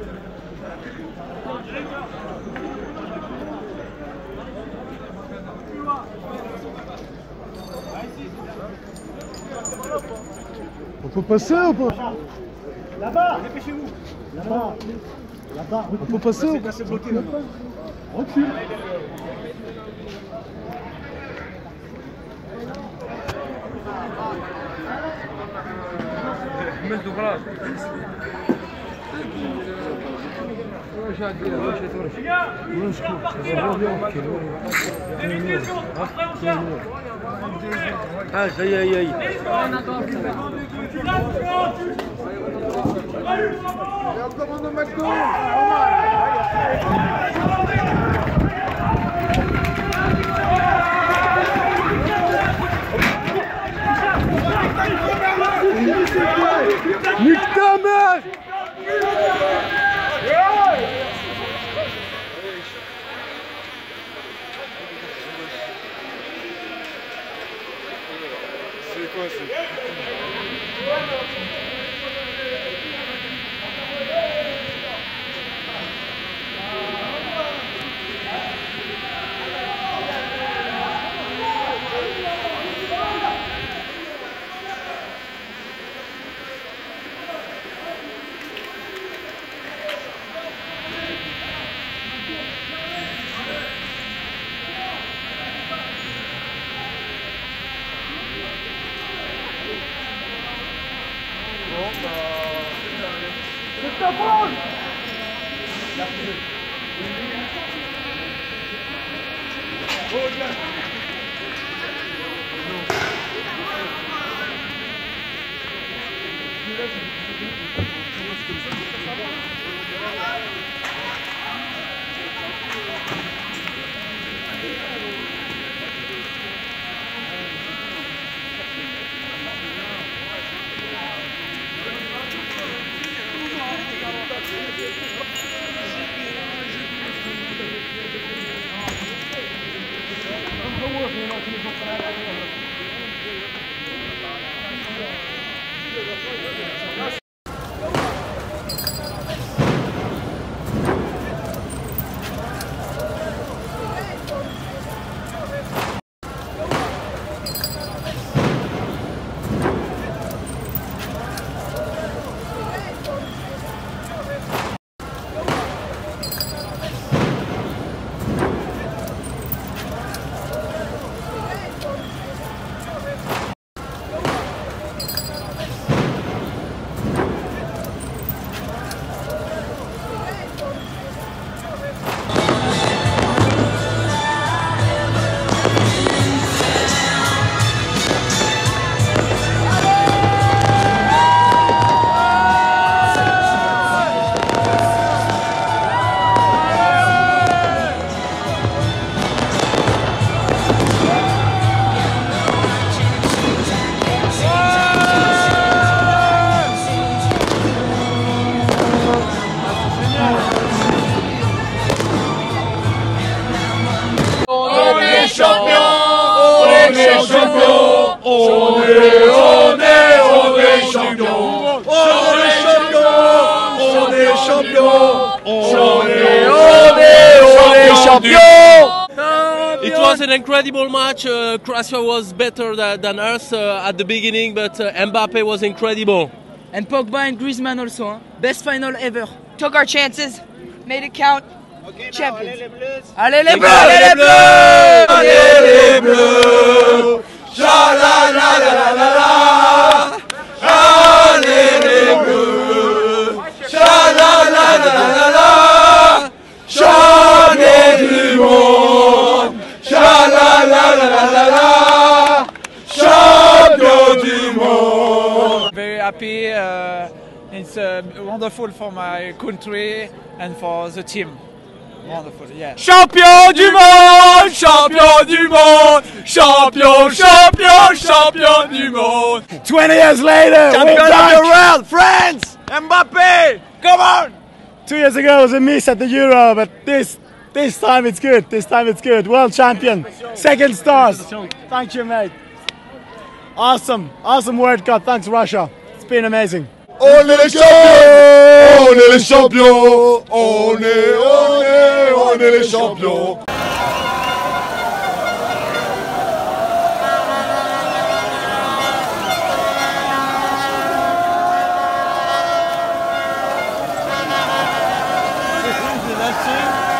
On peut passer ou pas? Là-bas, dépêchez-vous. Là-bas, là-bas. On peut passer ou pas? C'est bloqué maintenant. Recule. Ah, aïe aïe aïe. Nique ta mère! C'est quoi ça? C'est ta faute. It was an incredible match. Croatia was better than us at the beginning, but Mbappe was incredible. And Pogba and Griezmann also. Huh? Best final ever. Took our chances, made it count. Okay, Champions. Allez les Bleus! Allez les Bleus! Allez les Bleus! Cha la la la la la la! Allez les Bleus! Cha la la la la la la! Champion du monde! Cha la la la la la la! Champion du monde! Very happy. It's wonderful for my country and for the team. Wonderful, yeah. Champion du monde! Champion du monde! Champion, champion, champion du monde! 20 years later, Champion of the world! France! Mbappe! Come on! 2 years ago was a miss at the Euro, but this time it's good. This time it's good. World champion. Second stars. Thank you, mate. Awesome World Cup. Thanks, Russia. It's been amazing. On est les champions. On est les champions. On est les champions. That's